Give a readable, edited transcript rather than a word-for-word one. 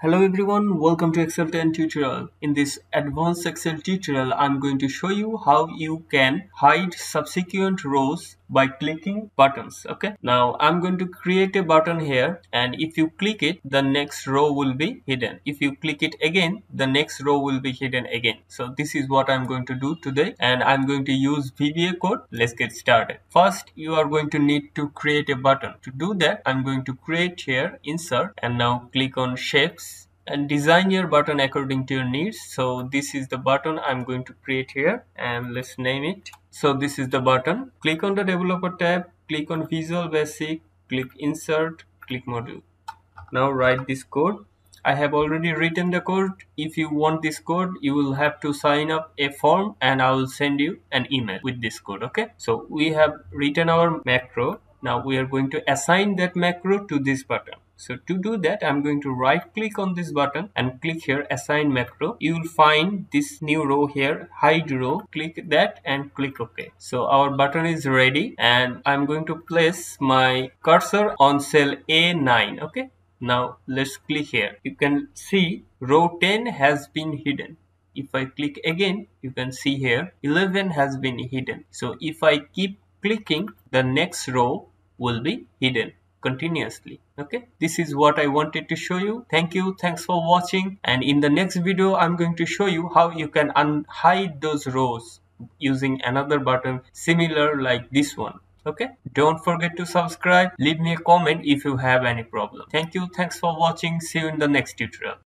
Hello everyone, welcome to Excel 10 tutorial. In this advanced Excel tutorial, I'm going to show you how you can hide subsequent rows by clicking buttons. Okay, now I'm going to create a button here, and if you click it, the next row will be hidden. If you click it again, the next row will be hidden again. So this is what I'm going to do today, and I'm going to use VBA code. Let's get started. First, you are going to need to create a button. To do that, I'm going to create here, insert, and now click on shapes and design your button according to your needs. So this is the button I'm going to create here, and let's name it. So this is the button. Click on the developer tab, click on Visual Basic, click insert, click module. Now write this code. I have already written the code. If you want this code, you will have to sign up a form and I will send you an email with this code. Okay, so we have written our macro. Now we are going to assign that macro to this button. So to do that, I'm going to right click on this button and click here assign macro. You will find this new row here, hide row. Click that and click OK. So our button is ready, and I'm going to place my cursor on cell A9. Okay, now let's click here. You can see row 10 has been hidden. If I click again, you can see here 11 has been hidden. So if I keep clicking, the next row will be hidden continuously. Okay, this is what I wanted to show you. Thanks for watching, and in the next video I'm going to show you how you can unhide those rows using another button similar like this one. Okay, don't forget to subscribe. Leave me a comment if you have any problem. Thanks for watching. See you in the next tutorial.